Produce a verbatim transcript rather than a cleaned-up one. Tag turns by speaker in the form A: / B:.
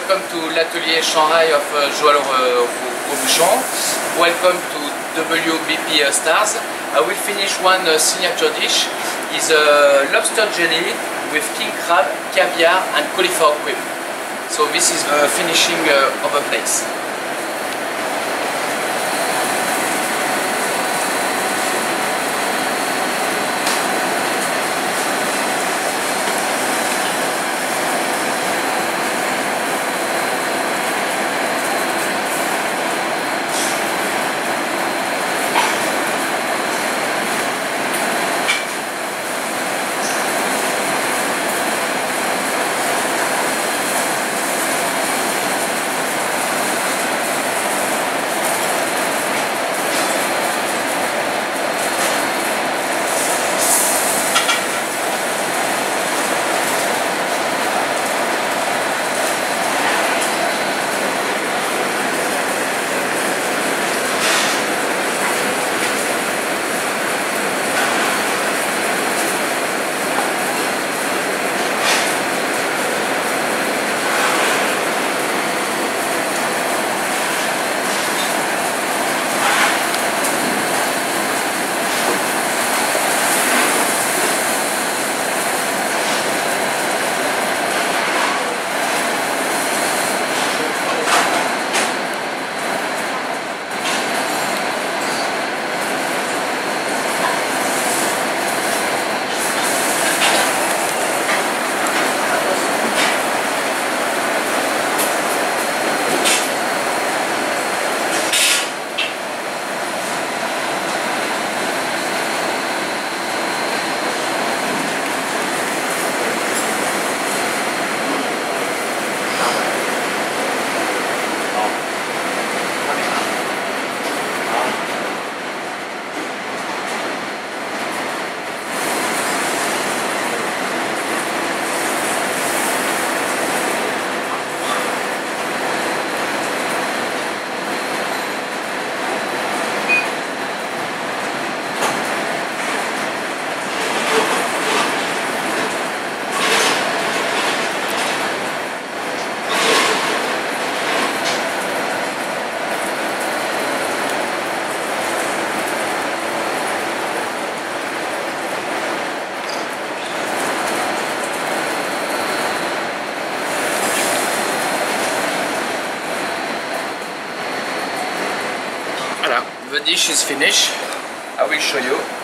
A: welcome to L'Atelier Shanghai of uh, Joël Robuchon. Welcome to W B P uh, Stars. I will finish one uh, signature dish. Is a lobster jelly with king crab, caviar and cauliflower cream. So this is the finishing uh, of the place. The dish is finished. I will show you.